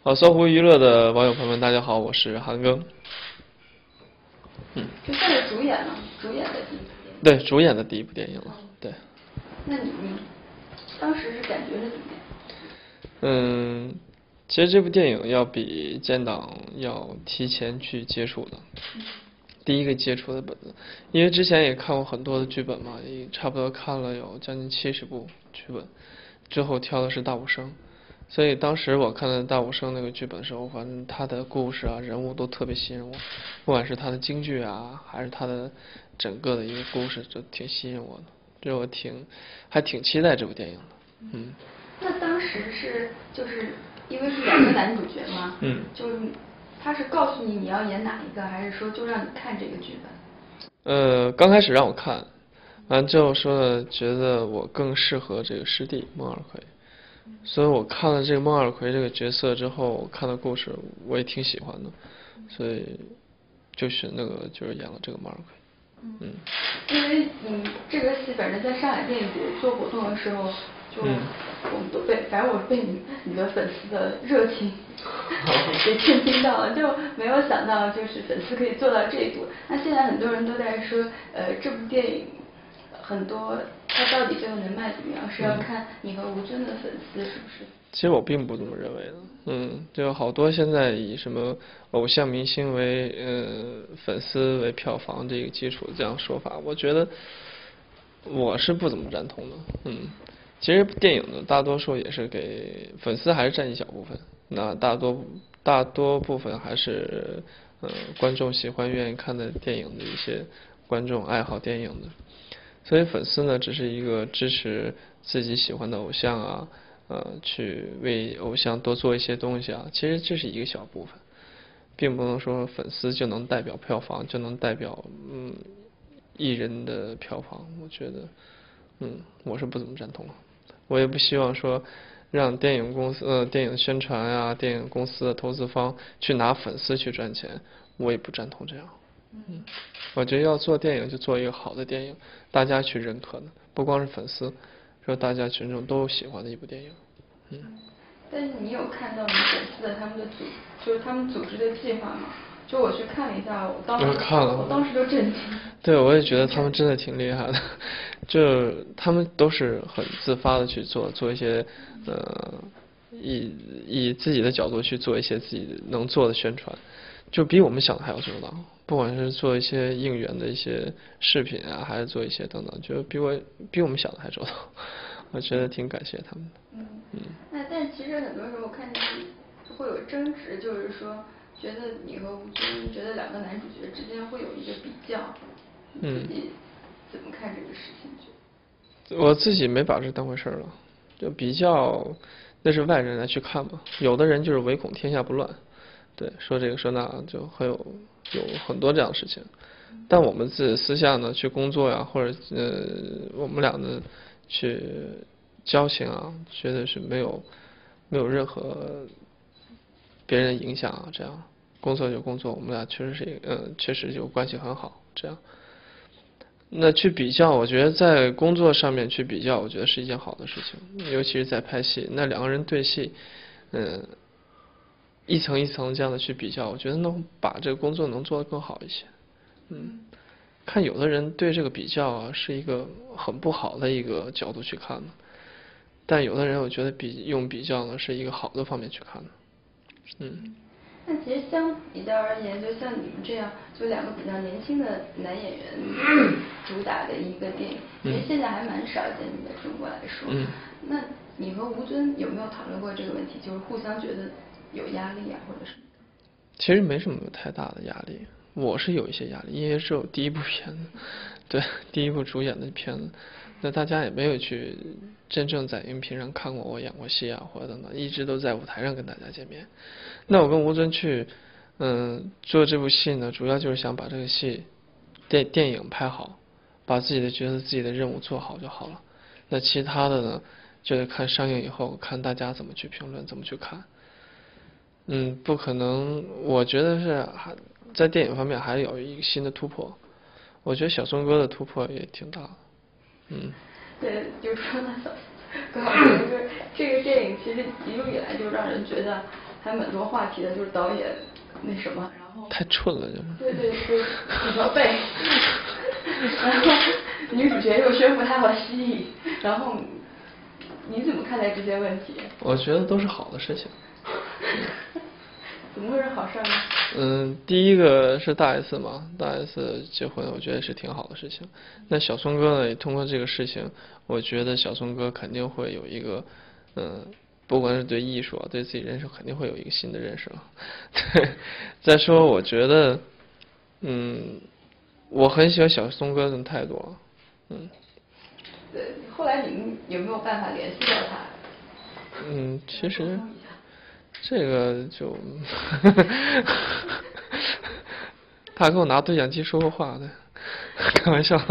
好，搜狐娱乐的网友朋友们，大家好，我是韩庚。 这算是主演的第一部电影。 对，主演的第一部电影了。对。 那你当时是感觉是怎么样？其实这部电影要比建党要提前去接触的，第一个接触的本子，因为之前也看过很多的剧本嘛，也差不多看了有将近70部剧本，最后挑的是大武生。所以当时我看到大武生那个剧本的时候，反正他的故事啊、人物都特别吸引我，不管是他的京剧啊，还是他的整个的一个故事，就挺吸引我的，这我还挺期待这部电影的。 那当时就是因为是2个男主角嘛，就是他是告诉你要演哪一个，还是说就让你看这个剧本？刚开始让我看，完之后说呢，觉得我更适合这个师弟孟二奎。所以我看了这个孟二奎这个角色之后，我看的故事我也挺喜欢的，所以就选那个就是演了这个孟二奎。 因为这个戏反正在上海电影节做活动的时候，就我们都反正我被你的粉丝的热情给震惊到了，就没有想到就是粉丝可以做到这一步。那现在很多人都在说，这部电影很多它到底最后能卖怎么样，是要看你和吴尊的粉丝是不是？ 其实我并不这么认为的，就好多现在以什么偶像明星为粉丝为票房这个基础这样说法，我觉得我是不怎么赞同的。其实电影的大多数也是给粉丝还是占一小部分，那大多部分还是观众喜欢愿意看的电影的一些观众爱好电影的。所以粉丝呢，只是一个支持自己喜欢的偶像啊，去为偶像多做一些东西啊。其实这是一个小部分，并不能说粉丝就能代表票房，就能代表艺人的票房。我觉得，我是不怎么赞同的。我也不希望说让电影公司、电影宣传啊、电影公司的投资方去拿粉丝去赚钱，我也不赞同这样。我觉得要做电影就做一个好的电影，大家去认可的，不光是粉丝，说大家群众都喜欢的一部电影。 但是你有看到你粉丝的他们的就是他们组织的计划吗？就我去看了一下，我当时就震惊。 对，我也觉得他们真的挺厉害的，就他们都是很自发的去做一些以自己的角度去做一些自己能做的宣传，就比我们想的还要周到。不管是做一些应援的一些视频啊，还是做一些等等，就比我们想的还周到。我觉得挺感谢他们的。 但其实很多时候我看见会有争执，就是说觉得你和吴尊觉得2个男主角之间会有一个比较，你自己怎么看这个事情？ 我自己没把这当回事了，就比较那是外人来去看嘛，有的人就是唯恐天下不乱，对，说这个说那，就有很多这样的事情。但我们自己私下呢去工作呀，或者我们俩呢去交情啊，觉得是没有任何别人的影响啊，这样工作就工作，我们俩确实就关系很好，这样。那去比较，我觉得在工作上面去比较，我觉得是一件好的事情，尤其是在拍戏，那2个人对戏，一层一层这样的去比较，我觉得能把这个工作能做得更好一些。看有的人对这个比较啊是一个很不好的一个角度去看的，但有的人我觉得用比较呢是一个好的方面去看的。 那其实相比较而言，就像你们这样，就2个比较年轻的男演员主打的一个电影，其实现在还蛮少见的，在中国来说。那你和吴尊有没有讨论过这个问题？就是互相觉得有压力啊，或者什么？ 其实没什么太大的压力，我是有一些压力，因为是我第一部片子，对，第一部主演的片子，那大家也没有去真正在荧屏上看过我演过戏啊，或者等等，一直都在舞台上跟大家见面。那我跟吴尊去做这部戏呢，主要就是想把这个戏电影拍好，把自己的角色、自己的任务做好就好了。那其他的呢，就得看上映以后，看大家怎么去评论，怎么去看。不可能，我觉得是在电影方面还有一个新的突破。我觉得小松哥的突破也挺大的。 对，就说到高老师，这个电影其实一路以来就让人觉得还蛮多话题的，就是导演那什么，然后太蠢了，就是。 对对对，你要背，然后女主角又宣布她要蜥蜴，然后你怎么看待这些问题？ 我觉得都是好的事情。 怎么会是好事呢？ 第一个是大 S 嘛，大 S 结婚，我觉得是挺好的事情。那小松哥呢，也通过这个事情，我觉得小松哥肯定会有一个，不管是对艺术啊，对自己人生，肯定会有一个新的认识了。对，再说我觉得，我很喜欢小松哥的态度。 对，后来你们有没有办法联系到他？ 其实这个就他跟我拿对讲机说过话的，开玩笑。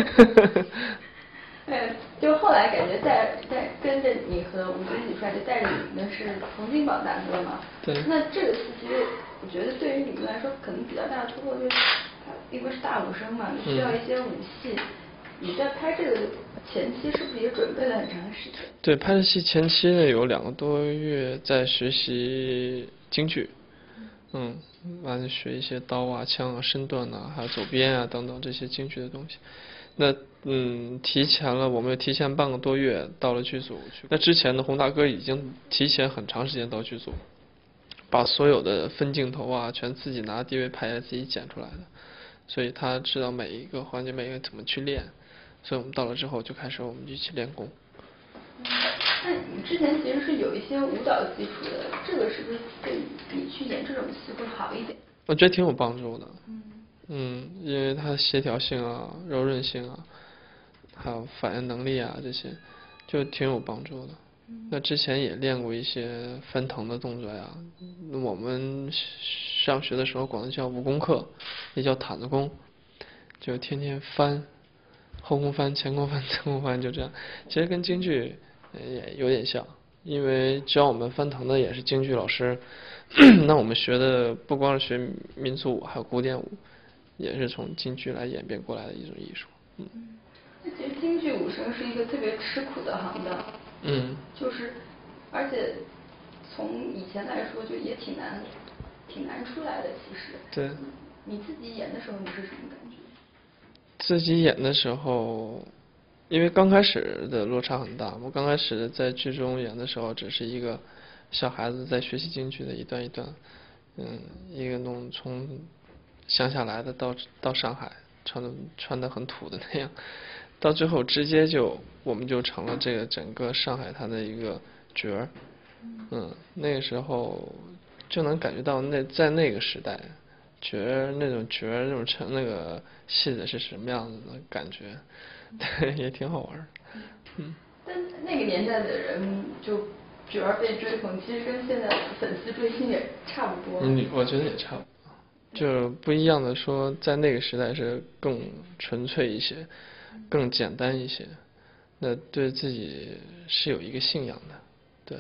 就后来感觉带跟着你和吴京一起出来，就带着你们的是洪金宝大哥嘛。 对。 那这个戏其实我觉得对于你们来说可能比较大的突破，就是他因为是大武生嘛，你需要一些武戏。你在拍这个前期是不是也准备了很长时间？ 对，拍的戏前期呢有2个多月在学习京剧，完了学一些刀啊、枪啊、身段啊，还有走边啊等等这些京剧的东西。那我们提前半个多月到了剧组去。那之前的洪大哥已经提前很长时间到剧组，把所有的分镜头啊全自己拿 DV 拍下自己剪出来的，所以他知道每一个环节每一个怎么去练。所以我们到了之后就开始我们一起练功。 那你之前其实是有一些舞蹈基础的，这个是不是对你去演这种戏会好一点？ 我觉得挺有帮助的。因为它的协调性啊、柔韧性啊，还有反应能力啊这些，就挺有帮助的。那之前也练过一些翻腾的动作呀，我们上学的时候管它叫武功课，也叫毯子功，就天天翻。后空翻、前空翻、侧空翻，就这样。其实跟京剧也有点像，因为教我们翻腾的也是京剧老师。那我们学的不光是学民族舞，还有古典舞，也是从京剧来演变过来的一种艺术。 那其实京剧武生是一个特别吃苦的行当。就是而且从以前来说，就也挺难出来的。其实。 对。 你自己演的时候，你是什么感觉？ 自己演的时候，因为刚开始的落差很大。我刚开始在剧中演的时候，只是一个小孩子在学习京剧的一段一段，一个从乡下来的到上海，穿得很土的那样，到最后直接我们就成了这个整个上海滩的一个角儿。那个时候就能感觉到在那个时代。那种成那个戏子是什么样子的感觉，对，也挺好玩的。 但那个年代的人就角儿被追捧，其实跟现在粉丝追星也差不多。 我觉得也差不多，就不一样的说，在那个时代是更纯粹一些，更简单一些，那对自己是有一个信仰的，对。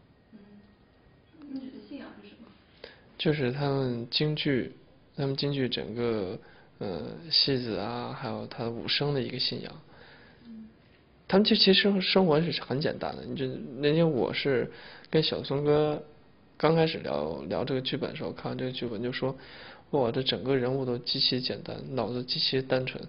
你指的信仰是什么？ 就是他们京剧整个戏子啊，还有他武生的一个信仰。他们其实生活是很简单的。那天我是跟小松哥刚开始聊这个剧本的时候，看完这个剧本就说，哇，这整个人物都极其简单，脑子极其单纯。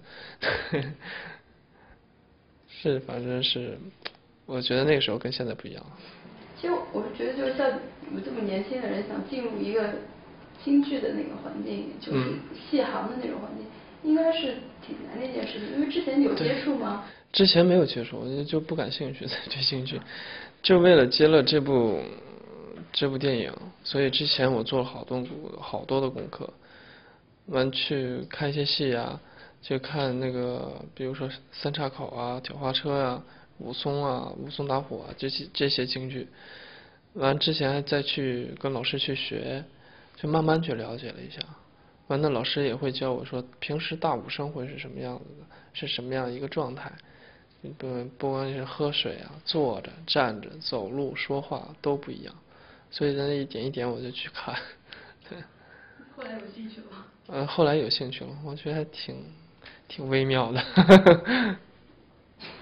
是，反正是，我觉得那个时候跟现在不一样。 其实我是觉得，就像你们这么年轻的人想进入一个京剧的那个环境，就是戏行的那种环境，应该是挺难的一件事情。因为之前你有接触吗？ 之前没有接触，我就不感兴趣对京剧，就为了接了这部电影，所以之前我做了好多的功课，完去看一些戏啊，就看那个比如说三岔口啊、挑花车啊、武松啊、武松打虎啊这些京剧，完之前还再去跟老师去学，就慢慢去了解了一下。完了老师也会教我说，平时大武生会是什么样子的，是什么样一个状态。不光是喝水啊、坐着、站着、走路、说话都不一样，所以一点一点我就去看。对。 后来有兴趣了？ 后来有兴趣了，我觉得还挺微妙的。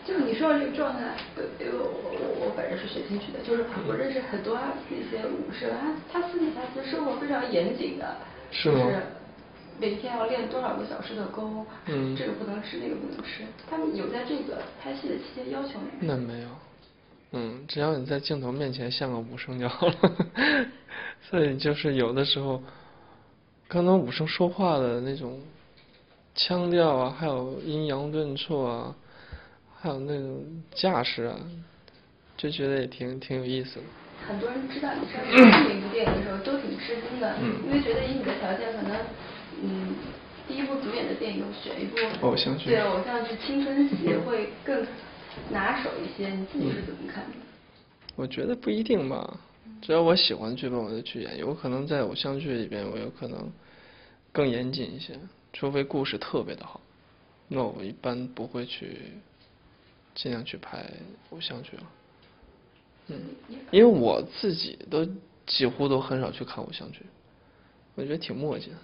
就你说的这个状态，因为我本人是学京剧的，就是我认识很多那些武士，他私底下其实生活非常严谨的， 是吗？ 就是每天要练多少个小时的功，这个不能吃，那个不能吃。他们有在这个拍戏的期间要求你？ 那没有，只要你在镜头面前像个武生就好了。所以就是有的时候，可能武生说话的那种腔调啊，还有阴阳顿挫啊，还有那种架势啊，就觉得也挺有意思的。 很多人知道你上这一部电影的时候都挺吃惊的，因为觉得以你的条件，可能第一部主演的电影选一部偶像剧， 对偶像剧青春期会更拿手一些。你自己是怎么看的？ 我觉得不一定吧，只要我喜欢剧本我就去演，有可能在偶像剧里边我有可能更严谨一些，除非故事特别的好，那我一般不会去尽量去拍偶像剧了。因为我自己都几乎都很少去看偶像剧，我觉得挺磨叽的。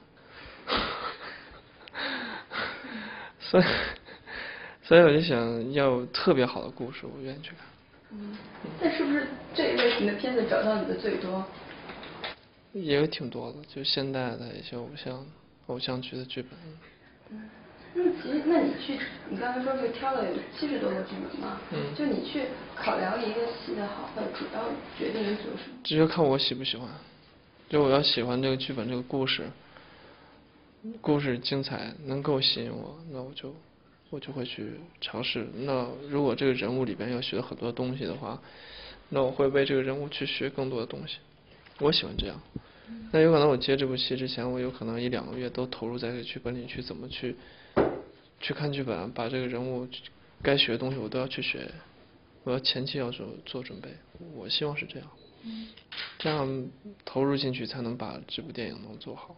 所以我就想要特别好的故事，我愿意去看。 但是不是这一类型的片子找到你的最多？ 也有挺多的，就现代的一些偶像剧的剧本。 那你刚才说是挑了有70多个剧本嘛？就你去考量一个戏的好坏，主要决定因素是什么？ 这就看我喜不喜欢。就我要喜欢这个剧本这个故事精彩，能够吸引我，那我就会去尝试。那如果这个人物里边要学很多东西的话，那我会为这个人物去学更多的东西。我喜欢这样。那有可能我接这部戏之前，我有可能1、2个月都投入在这个剧本里去怎么去看剧本，把这个人物该学的东西我都要去学，我要前期要做准备。我希望是这样。这样投入进去才能把这部电影能做好。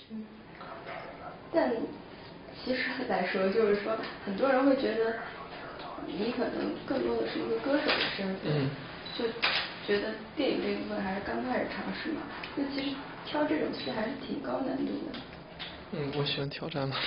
但其实来说，就是说，很多人会觉得你可能更多的是一个歌手的身份，就觉得电影这一部分还是刚开始尝试嘛。那其实挑这种戏还是挺高难度的。 我喜欢挑战嘛。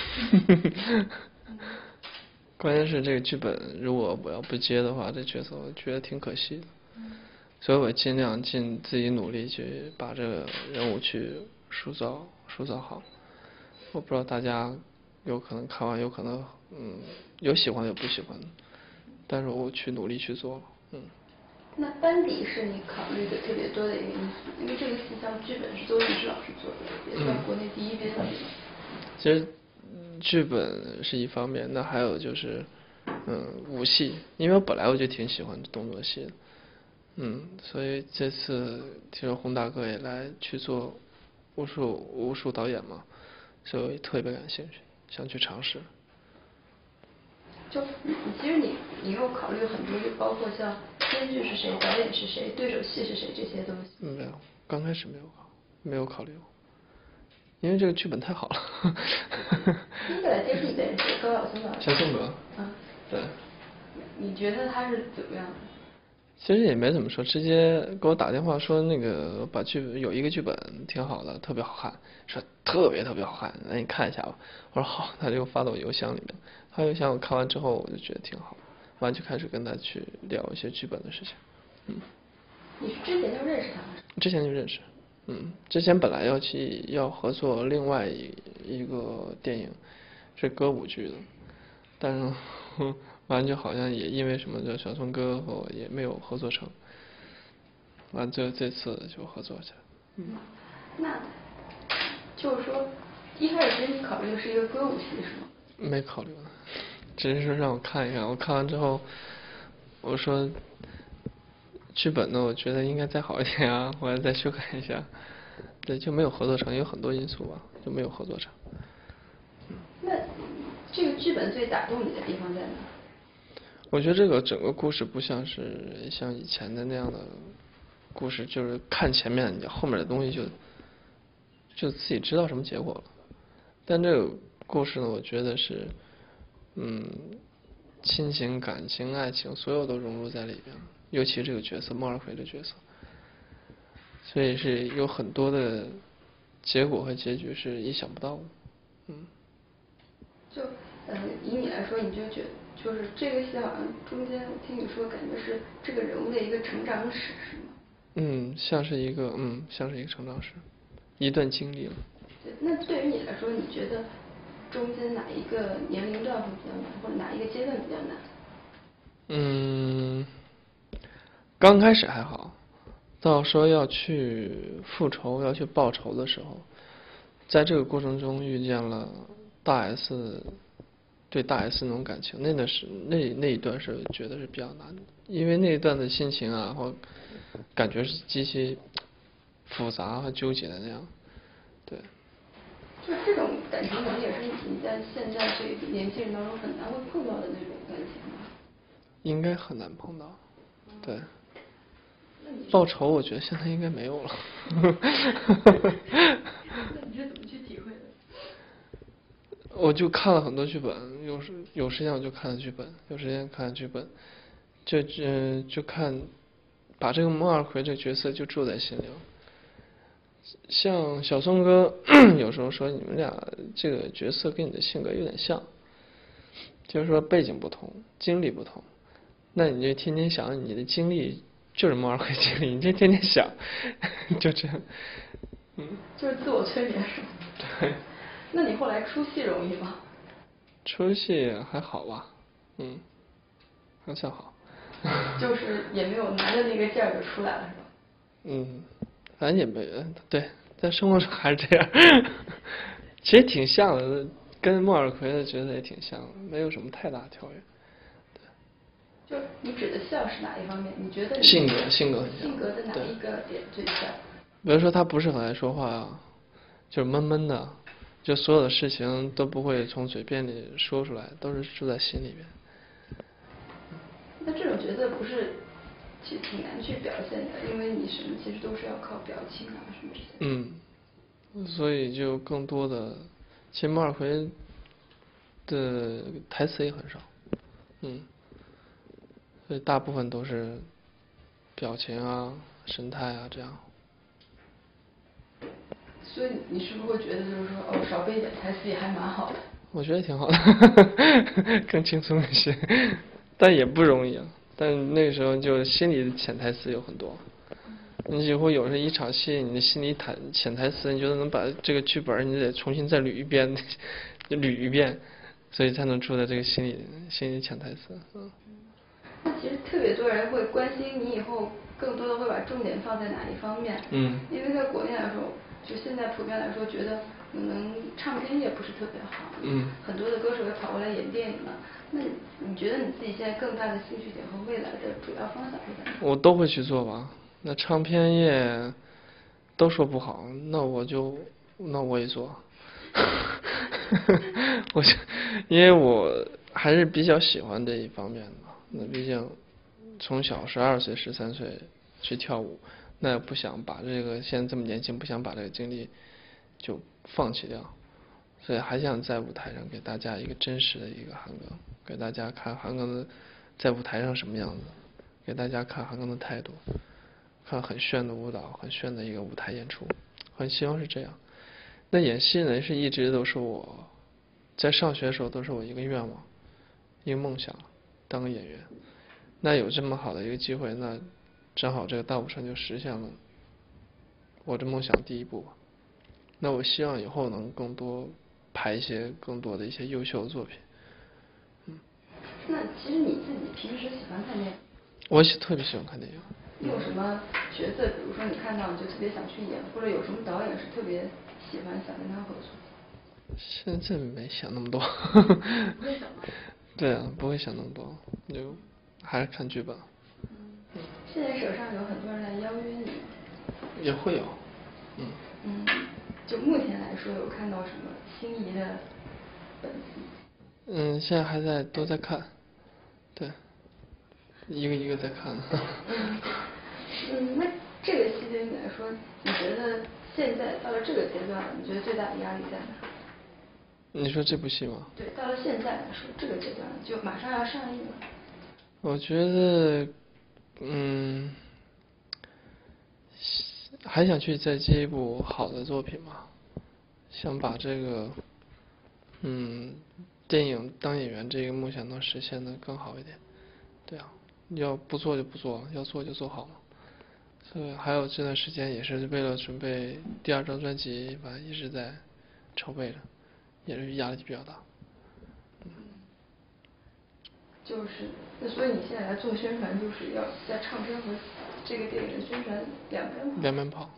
关键是这个剧本，如果我要不接的话，这角色我觉得挺可惜的。所以我尽量尽自己努力去把这个人物去塑造好。我不知道大家有可能看完，有可能有喜欢有不喜欢的，但是我去努力去做了。 那班底是你考虑的特别多的一个因素，因为这个戏像剧本是周星驰老师做的，也算国内第一编剧。 其实剧本是一方面，那还有就是武戏，因为我本来我就挺喜欢动作戏的。所以这次听说洪大哥也来去做武术导演嘛，所以我也特别感兴趣，想去尝试。 就其实你有考虑很多，就包括像编剧是谁、导演是谁、对手戏是谁这些东西。 没有，刚开始没有考虑过，因为这个剧本太好了。 第一个来接触你的人是高晓松老师。 肖松格。对。 你觉得他是怎么样的？ 其实也没怎么说，直接给我打电话说那个把有一个剧本挺好的，特别好看，说特别好看，那你看一下吧。我说好，他就发到我邮箱里面。他邮箱我看完之后，我就觉得挺好，完就开始跟他去聊一些剧本的事情。 你是之前就认识他吗？ 之前就认识。之前本来要合作另外一个电影，是歌舞剧的，但是完就好像也因为什么叫小松哥和我也没有合作成，完这次就合作去了。 那就是说一开始其实你考虑的是一个歌舞戏是吗？ 没考虑，只是说让我看一看，我看完之后我说剧本呢我觉得应该再好一点啊，我要再修改一下。对，就没有合作成，有很多因素吧，就没有合作成。 那这个剧本最打动你的地方在哪？ 我觉得这个整个故事不像以前的那样的故事，就是看前面，你后面的东西就自己知道什么结果了。但这个故事呢，我觉得是亲情、感情、爱情，所有都融入在里边，尤其这个角色莫尔奎的角色，所以是有很多的结果和结局是意想不到的。 就以你来说，你就就是这个戏好像中间我听你说，感觉是这个人物的一个成长史，是吗？ 像是一个成长史，一段经历了。 对，那对于你来说，你觉得中间哪一个年龄段会比较难，或者哪一个阶段比较难？ 刚开始还好，到说要去复仇、要去报仇的时候，在这个过程中遇见了大 S，对大 S 那种感情，那一段是觉得是比较难的，因为那一段的心情啊，或感觉是极其复杂和纠结的那样，对。 就这种感情，可能也是你在现在这个年轻人当中很难会碰到的那种感情吧？ 应该很难碰到，对。报仇，我觉得现在应该没有了。 那你是怎么去体会的？ 我就看了很多剧本，有时间我就看了剧本，有时间看了剧本，就看，把这个孟二奎这个角色就住在心里了。像小宋哥有时候说你们俩这个角色跟你的性格有点像，就是说背景不同，经历不同，那你就天天想你的经历就是孟二奎经历，你就天天想，就这样。 就是自我催眠是吗？ 对。 那你后来出戏容易吗？ 出戏还好吧，还算好。 就是也没有男的那个劲儿就出来了，是吧？ 反正也没对，在生活中还是这样。其实挺像的，跟孟二奎的角色也挺像的，没有什么太大挑战。 就你指的像是哪一方面？你觉得性格很像。 性格的哪一个点最像？ 比如说他不是很爱说话啊，就是闷闷的，就所有的事情都不会从嘴边里说出来，都是住在心里边。 那这种角色不是其实挺难去表现的，因为你什么其实都是要靠表情啊什么这些。 所以就更多的，其实孟二奎的台词也很少，所以大部分都是表情啊、神态啊这样。 所以你是不是会觉得就是说哦，少背一点台词也还蛮好的？ 我觉得挺好的，更轻松一些，但也不容易啊。但那个时候就心里的潜台词有很多，你几乎有时一场戏，你的心里潜台词，你就能把这个剧本你得重新再捋一遍，捋一遍，所以才能出来这个心里潜台词。 那其实特别多人会关心你以后更多的会把重点放在哪一方面？因为在国内来说，就现在普遍来说，觉得可能唱片业不是特别好，很多的歌手也跑过来演电影了。那你觉得你自己现在更大的兴趣点和未来的主要方向是在哪？ 我都会去做吧。那唱片业都说不好，那我也做。因为我还是比较喜欢这一方面的嘛。那毕竟从小12岁、13岁去跳舞，那也不想把这个现在这么年轻，不想把这个精力就放弃掉，所以还想在舞台上给大家一个真实的一个韩庚，给大家看韩庚的在舞台上什么样子，给大家看韩庚的态度，看很炫的舞蹈，很炫的一个舞台演出，很希望是这样。那演戏呢，是一直都是我在上学的时候都是我一个愿望，一个梦想，当个演员。那有这么好的一个机会，那正好这个大舞城就实现了我这梦想第一步。那我希望以后能更多拍一些更多的一些优秀的作品。 那其实你自己平时喜欢看电影？ 我特别喜欢看电影。 你有什么角色，比如说你看到你就特别想去演，或者有什么导演是特别喜欢想跟他合作？ 现在没想那么多。 不会想吗？ 对啊，不会想那么多，就还是看剧本。 现在手上有很多人来邀约你吗？ 也会有。 就目前来说，有看到什么心仪的本子？ 现在都在看，对，一个一个在看。 那这个戏对你来说，你觉得现在到了这个阶段，你觉得最大的压力在哪？ 你说这部戏吗？ 对，到了现在来说，这个阶段就马上要上映了。 我觉得，还想去再接一部好的作品嘛，想把这个， 电影当演员这个梦想能实现的更好一点。对啊，要不做就不做，要做就做好嘛。所以还有这段时间也是为了准备第2张专辑，反正一直在筹备着，也是压力比较大。 就是，那所以你现在来做宣传，就是要在唱片和这个电影的宣传两边跑。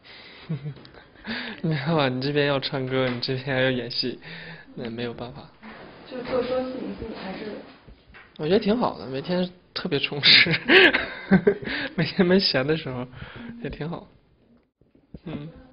没办法，你这边要唱歌，你这边还要演戏，那没有办法。 就做双栖明星还是？ 我觉得挺好的，每天特别充实，每天没闲的时候也挺好。